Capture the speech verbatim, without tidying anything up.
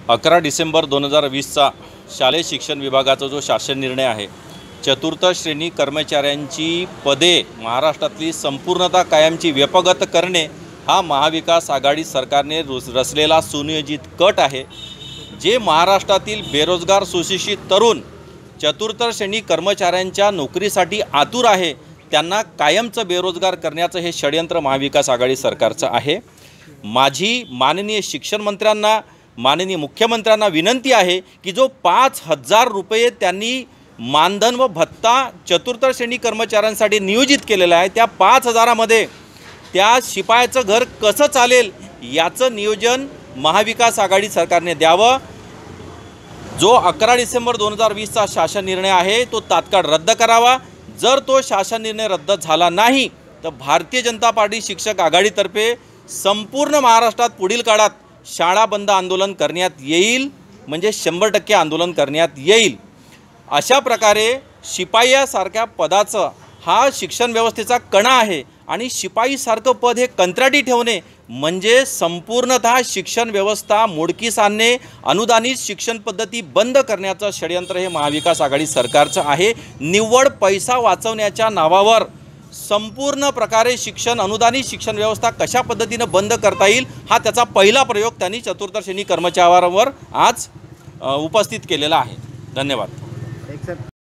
अकरा डिसेंबर दोन हजार वीसचा शालेय शिक्षण विभागाचा जो शासन निर्णय आहे, चतुर्थ श्रेणी कर्मचाऱ्यांची पदे महाराष्ट्रातली संपूर्णतः कायमची व्यपगत करणे हा महाविकास आघाडी सरकारने रचलेला सुनियोजित कट आहे। जे महाराष्ट्रातील बेरोजगार सुशिक्षित तरुण चतुर्थ श्रेणी कर्मचाऱ्यांच्या नोकरीसाठी आतुर आहे, त्यांना कायमचं बेरोजगार करण्याचं हे षडयंत्र महाविकास आघाडी सरकारचं आहे। माझी माननीय शिक्षण मंत्र्यांना, माननीय मुख्यमंत्र्यांना विनंती आहे की जो पाच हजार रुपये त्यांनी मानधन व भत्ता चतुर्थ श्रेणी कर्मचाऱ्यांसाठी नियोजित केलेला आहे, त्या पाच हजारामध्ये त्या शिपायाचं घर कसं चालेल याचं नियोजन महाविकास आघाडी सरकारने द्यावं। जो अकरा डिसेंबर दोन हजार वीसचा शासन निर्णय आहे तो तात्काळ रद्द करावा। जर तो शासन निर्णय रद्द झाला नाही तर भारतीय जनता पार्टी शिक्षक आघाडीतर्फे संपूर्ण महाराष्ट्रात पुढील काळात शाळा बंद आंदोलन करण्यात येईल, म्हणजे शंभर टक्के आंदोलन करण्यात येईल। अशा प्रकारे शिपाईसारख्या पदाचं हा शिक्षण व्यवस्थेचा कणा आहे आणि शिपाईसारखं पद हे कंत्राटी ठेवणे म्हणजे संपूर्णतः शिक्षण व्यवस्था मोडकीस आणणे, अनुदानित शिक्षण पद्धती बंद करण्याचं षडयंत्र हे महाविकास आघाडी सरकारचं आहे। निव्वळ पैसा वाचवण्याच्या नावावर संपूर्ण प्रकारे शिक्षण अनुदानित शिक्षण व्यवस्था कशा पद्धतीने बंद करता येईल हा त्याचा पहिला प्रयोग त्यांनी चतुर्थ श्रेणी कर्मचाऱ्यांवर आज उपस्थित केलेला आहे। धन्यवाद।